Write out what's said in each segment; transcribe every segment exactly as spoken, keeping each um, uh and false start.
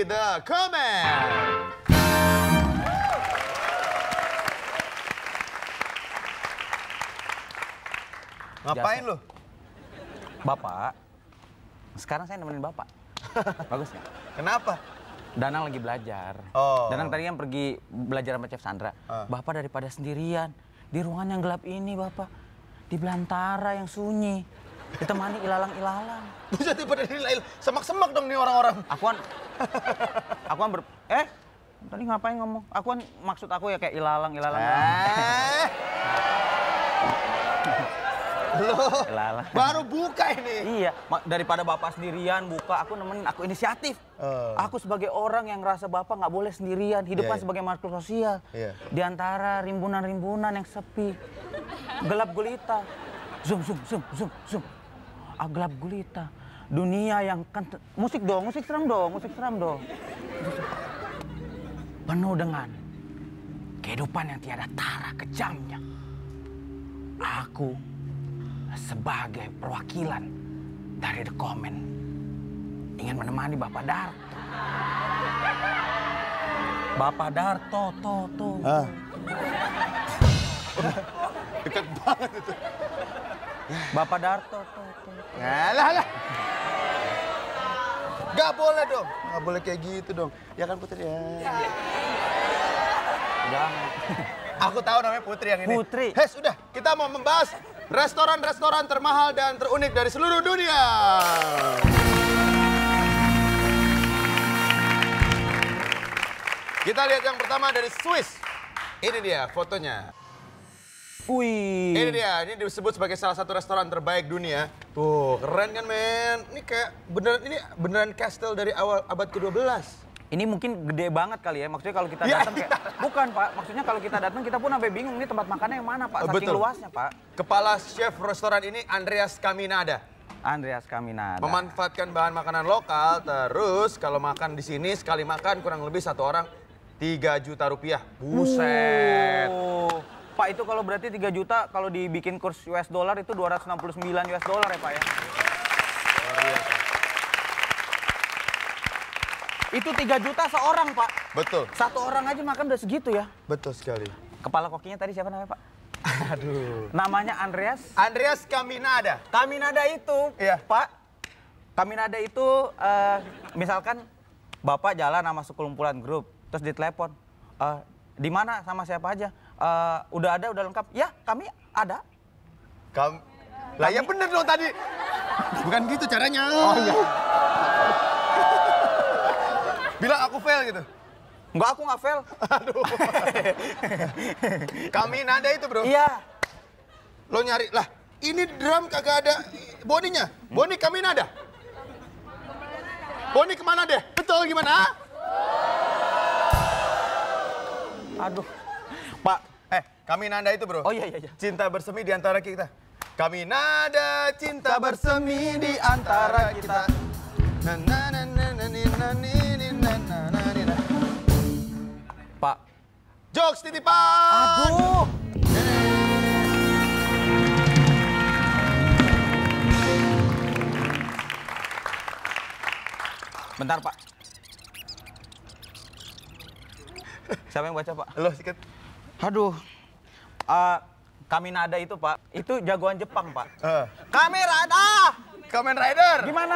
dari The Comment. Ngapain lu? Bapak, sekarang saya nemenin Bapak. Bagus nggak? Kenapa? Danang lagi belajar. Oh. Danang tadi kan pergi belajar sama Chef Sandra. Uh. Bapak daripada sendirian di ruangan yang gelap ini, Bapak. Di belantara yang sunyi. Ditemani ilalang-ilalang. Buset, daripada ilalang. Semak-semak dong nih orang-orang. Aku kan... aku kan ber... Eh? Tadi ngapain ngomong? Aku kan maksud aku ya kayak ilalang-ilalang. Eh. Loh, Ilalang. baru buka ini. Iya, daripada Bapak sendirian buka, aku nemenin, aku inisiatif. Uh. Aku sebagai orang yang ngerasa Bapak nggak boleh sendirian, hidup Yeah, kan yeah. sebagai makhluk sosial. Yeah. Di antara rimbunan-rimbunan yang sepi, gelap gulita. Zoom, zoom, zoom, zoom, zoom. Ah, gelap gulita. Dunia yang kan... Musik dong, musik seram dong, musik seram dong. Penuh dengan kehidupan yang tiada tara kejamnya. Aku sebagai perwakilan dari The Comment ingin menemani Bapak Darto. Bapak Darto, to, to. Ah. Dekat banget itu. Bapak Darto, to, to. Alah, alah. Gak boleh dong. Gak boleh kayak gitu dong. Ya kan Putri ya? Jangan. Aku tahu namanya Putri yang ini. Putri. Hei, sudah. Kita mau membahas restoran-restoran termahal dan terunik dari seluruh dunia. Kita lihat yang pertama dari Swiss. Ini dia fotonya. Wih. Ini dia, ini disebut sebagai salah satu restoran terbaik dunia. Tuh, keren kan men? Ini kayak beneran, ini beneran kastel dari awal abad ke dua belas. Ini mungkin gede banget kali ya. Maksudnya kalau kita Ya, datang kayak... Bukan, Pak. Maksudnya kalau kita datang kita pun sampai bingung ini tempat makannya yang mana, Pak. Saking Betul. luasnya, Pak. Kepala chef restoran ini Andreas Caminada. Andreas Caminada. Memanfaatkan bahan makanan lokal, terus kalau makan di sini sekali makan kurang lebih satu orang tiga juta rupiah. Buset. Oh. Pak, itu kalau berarti tiga juta kalau dibikin kurs U S dollar itu dua ratus enam puluh sembilan U S dollar ya, Pak ya? Luar biasa. Itu tiga juta seorang, Pak. Betul. Satu orang aja makan udah segitu ya. Betul sekali. Kepala kokinya tadi siapa namanya, Pak? Aduh. Namanya Andreas. Andreas Caminada. Kaminada itu, Iya. Pak. Kaminada itu, eh, misalkan Bapak jalan sama sekumpulan grup, terus ditelepon. Eh, di mana sama siapa aja? Eh, udah ada, udah lengkap. Ya, kami ada. Kam lah ya bener dong tadi. Bukan gitu caranya. Oh iya. Bilang aku fail gitu. Enggak, aku nggak fail. Aduh. Caminada itu bro. Iya. Lo nyari, lah ini drum kagak ada boninya. Boni Caminada. Boni kemana deh? Betul gimana? Aduh. Pak. Eh, Caminada itu bro. Oh iya, iya, iya. Cinta bersemi di antara kita. Caminada, cinta bersemi di antara kita. Na, na, na, na, na, ni, na, ni, ni, na, na, na, ni, na. Pak. Jokes titipan. Aduh. Bentar, Pak. Siapa yang baca, Pak? Lo sikat. Aduh. Uh, Kaminada itu, Pak. Itu jagoan Jepang, Pak. Uh. Kaminada! Kamen Rider. Gimana?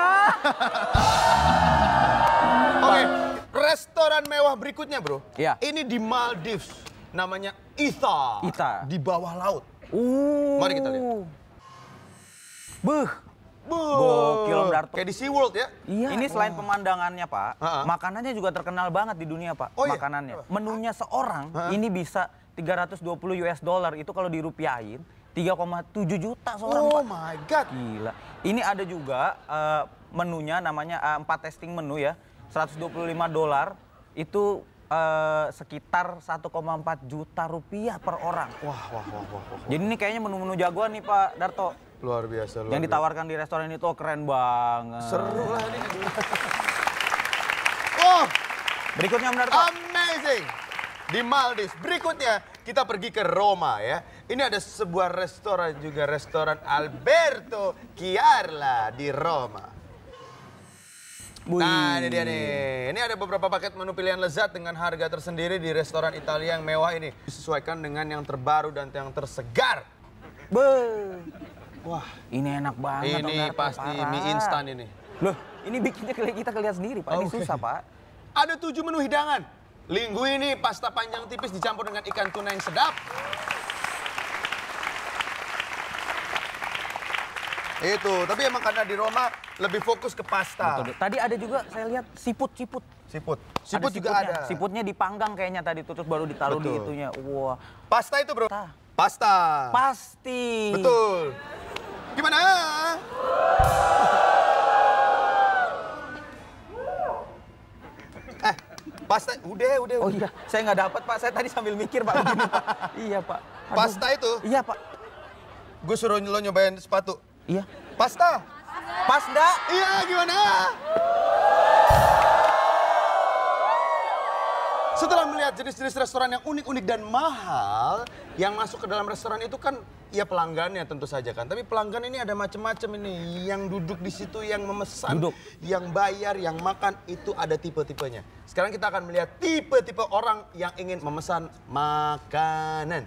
Oke, restoran mewah berikutnya, bro. Iya. Ini di Maldives. Namanya Ita. Ita. Di bawah laut. Uh. Mari kita lihat. Beuh. Gokil, Om Darto. Kayak di SeaWorld ya? Iya. Ini selain pemandangannya, Pak, Ha-ha. makanannya juga terkenal banget di dunia, Pak. Oh, iya? Makanannya. Menunya seorang Ha-ha. ini bisa tiga ratus dua puluh U S dollar. Itu kalau dirupiahin tiga koma tujuh juta seorang, Oh Pak. my God. Gila. Ini ada juga uh, menunya namanya uh, empat testing menu ya. seratus dua puluh lima dolar itu uh, sekitar satu koma empat juta rupiah per orang. Wah, wah, wah, wah, wah. Jadi ini kayaknya menu-menu jagoan nih, Pak Darto. Luar biasa, luar Yang ditawarkan di restoran itu oh, keren banget. biasa. Seru lah ini. Oh, Berikutnya Om Darto. amazing. Di Maldives. Berikutnya kita pergi ke Roma ya. Ini ada sebuah restoran juga, restoran Alberto Chiarla di Roma. Nah, ini dia nih. Ini ada beberapa paket menu pilihan lezat dengan harga tersendiri di restoran Italia yang mewah ini. Disesuaikan dengan yang terbaru dan yang tersegar. Be. Wah, Ini enak banget. ini Roberto, pasti parah. mie instan ini. Loh, ini bikinnya keli- kita lihat sendiri, Pak. Ini Oke. susah, Pak. Ada tujuh menu hidangan. Linguine, pasta panjang tipis dicampur dengan ikan tuna yang sedap. Itu, tapi emang karena di Roma lebih fokus ke pasta. Betul. Tadi ada juga saya lihat siput-siput. Siput. Siput juga siputnya. ada. Siputnya dipanggang kayaknya tadi tuh, terus baru ditaruh di Betul. itunya. Wah. Pasta itu, Bro. Pasta. Pasta. Pasti. Betul. Gimana? Eh, pasta. Udah, udah. Oh udah. iya, saya nggak dapat, Pak. Saya tadi sambil mikir, Pak. Begini, Pak. Iya, Pak. Aduh. Pasta itu, Iya, Pak. gue suruh lo nyobain sepatu. Iya. Pasta. Pasda. Iya, gimana? Setelah melihat jenis-jenis restoran yang unik-unik dan mahal, yang masuk ke dalam restoran itu kan ya pelanggannya tentu saja kan. Tapi pelanggan ini ada macam-macam ini. Yang duduk di situ, yang memesan, Duduk. yang bayar, yang makan, itu ada tipe-tipenya. Sekarang kita akan melihat tipe-tipe orang yang ingin memesan makanan.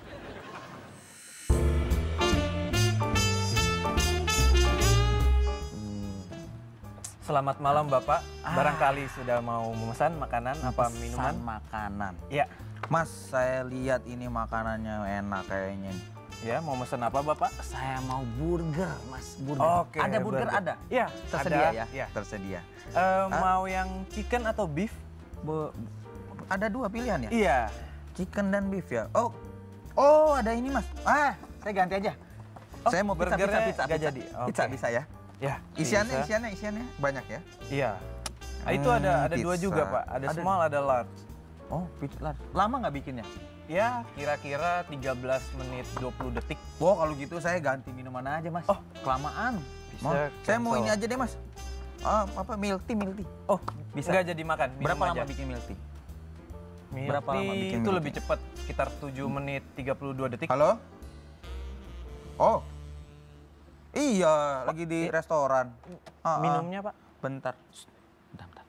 Selamat malam Bapak, barangkali sudah mau memesan makanan apa minuman? Pesan makanan. Ya, Mas, saya lihat ini makanannya enak kayaknya. ya mau mesen apa Bapak? Saya mau burger, Mas. Burger. Oke, Ada burger, burger. ada? Iya, Tersedia ada, ya? iya. Tersedia. Eh, mau yang chicken atau beef? Bu- ada dua pilihan ya? Iya. Chicken dan beef ya? Oh, oh ada ini, Mas. Ah, saya ganti aja. Oh, saya mau pizza, pizza, burgernya pizza, nggak pizza. jadi? Pizza Oke. bisa ya? Ya. Isiannya, bisa. isiannya, isiannya banyak ya? Iya. Ah, itu ada Hmm, ada dua pizza. juga Pak, ada, Ada- small, ada large. Oh, pizza. Lama nggak bikinnya? Ya, kira-kira tiga belas menit dua puluh detik. Wow, kalau gitu saya ganti minuman aja, Mas. Oh, kelamaan. bisa Mau- saya mau cancel. ini aja deh, Mas. Ah, apa milk tea, milk tea. Oh, Bisa. nggak jadi makan. minum Berapa lama aja. bikin milk tea? Milk berapa lama tea bikin itu milk lebih tea? cepat, sekitar tujuh menit tiga puluh dua detik. Halo? Oh. Iya, lagi di restoran. Ah, ah. Minumnya Pak? Bentar. Shh, Bentar, bentar.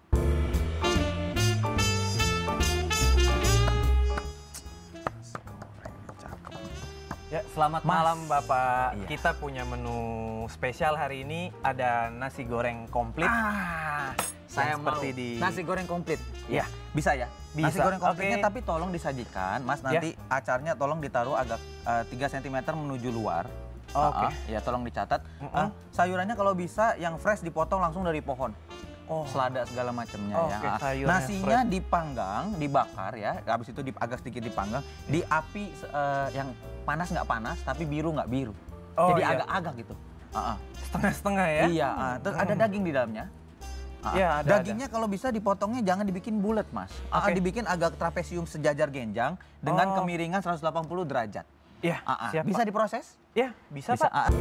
Cakep. Ya, selamat Mas. malam Bapak. Iya. Kita punya menu spesial hari ini, ada nasi goreng komplit. Ah, saya Yang mau seperti di- nasi goreng komplit. Iya. Bisa ya? Nasi Bisa. goreng komplitnya Oke. tapi tolong disajikan, Mas. Nanti acarnya tolong ditaruh agak eh, tiga sentimeter menuju luar. Oke. Ah, ah, ya tolong dicatat. Mm-mm. Ah, sayurannya kalau bisa yang fresh dipotong langsung dari pohon. Oh. Selada segala macamnya ya. Oke, Ah, sayurnya nasinya dipanggang, dibakar ya. Habis itu di, agak sedikit dipanggang di api eh, yang panas nggak panas tapi biru nggak biru. Oh, Jadi iya. agak-agak gitu. Ah, ah. Setengah-setengah ya? Iya, ah. Terus ada daging di dalamnya. Ah, Iya, ada, dagingnya kalau bisa dipotongnya jangan dibikin bulat, Mas. Ah, Oke. dibikin agak trapesium sejajar genjang dengan Oh. kemiringan seratus delapan puluh derajat. Iya, Ah, ah. siap Bisa Pak. diproses? Ya, bisa, Pak. ah, ah.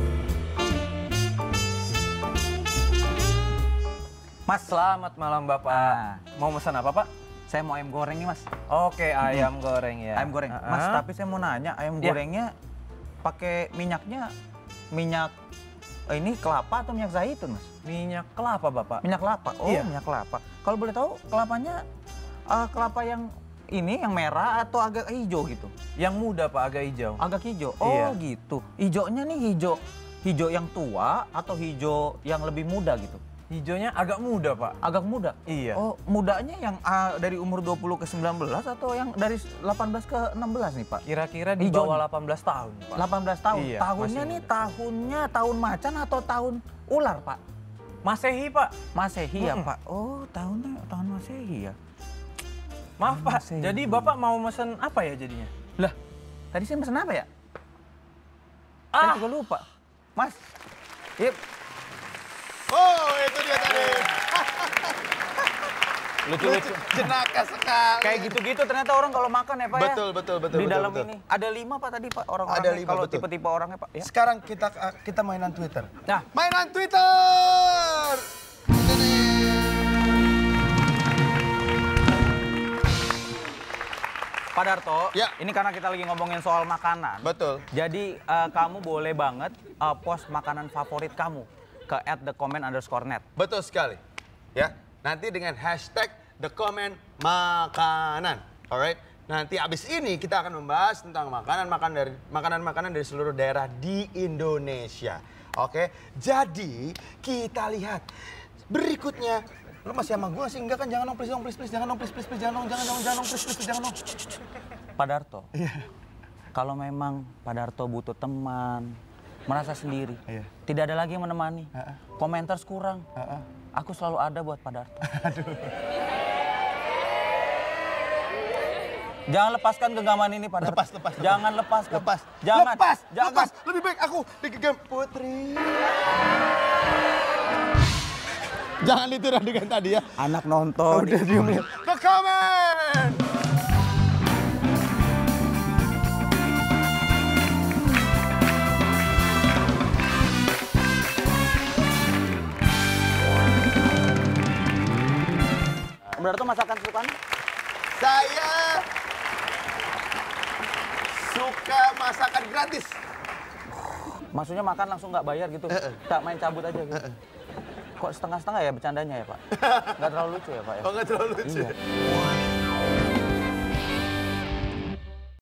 Mas, Selamat malam Bapak. Ah. Mau pesan apa Pak? saya mau ayam goreng nih, Mas. Oke, ayam goreng ya. Ayam goreng. Ah, Mas, ah. tapi saya mau nanya, ayam Iya. gorengnya pakai minyaknya minyak eh, ini kelapa atau minyak zaitun, Mas? Minyak kelapa Bapak. Minyak kelapa. Oh, Iya. minyak kelapa. Kalau boleh tahu, kelapanya eh, kelapa yang ini yang merah atau agak hijau gitu? Yang muda Pak, agak hijau. Agak hijau. Oh, Iya. gitu. Hijaunya nih hijau hijau yang tua atau hijau yang lebih muda gitu? Hijaunya agak muda Pak. Agak muda. Iya. Oh, mudanya yang ah, dari umur dua puluh ke sembilan belas atau yang dari delapan belas ke enam belas nih, Pak? Kira-kira di Hijaunya. bawah delapan belas tahun Pak. delapan belas tahun. Iya, Tahunnya masih nih muda. tahunnya tahun macan atau tahun ular, Pak? Masehi Pak. Masehi ya, Mm-mm. Pak. Oh, tahunnya tahun Masehi ya. Maaf Pak, Masehi. jadi Bapak mau mesen apa ya jadinya? Lah, tadi saya pesan apa ya? Saya Ah, juga lupa. Mas. Yep. Oh, itu dia tadi. Lucu-lucu. Jenaka sekali. Kayak gitu-gitu ternyata orang kalau makan ya, Pak ya. Betul, betul, betul, Di betul, dalam betul. ini ada lima Pak tadi Pak orang-orangnya. Ada lima, kalau betul. tipe-tipe orangnya Pak ya. Sekarang kita kita mainan Twitter. Nah. Mainan Twitter. Ini nih. Pak Darto, Ya. ini karena kita lagi ngomongin soal makanan. Betul. Jadi eh, kamu boleh banget eh, post makanan favorit kamu ke at the comment underscore net. Betul sekali. ya. Nanti dengan hashtag the comment makanan. Alright. Nanti abis ini kita akan membahas tentang makanan-makanan dari makanan-makanan dari seluruh daerah di Indonesia. Oke. Jadi kita lihat berikutnya. Lu masih sama gue sih? Enggak kan? Jangan dong, please dong, please, please. Jangan dong, please, please, please. Jangan dong, jangan dong, jangan dong, please, please, please. Jangan dong. Pak Darto. Iya. Kalau memang Pak Darto butuh teman, merasa sendiri, iya. Tidak ada lagi yang menemani, uh -uh. komentar kurang, uh -uh. aku selalu ada buat Pak Darto. Aduh. Jangan lepaskan genggaman ini, Pak Darto. Lepas, lepas, lepas. Jangan lepas. Lepas. Jangan. Lepas, jangan. lepas. Lebih baik aku digenggam Putri. Jangan ditiru dengan tadi ya. Anak nonton. Udah diem lihat. The comment. Berarti masakan kesukaan? Saya suka masakan gratis. Maksudnya makan langsung nggak bayar gitu? Uh -uh. Tak main cabut aja gitu? Uh -uh. Kok setengah-setengah ya bercandanya ya Pak? Nggak terlalu lucu ya Pak ya? Oh nggak terlalu lucu? Iya.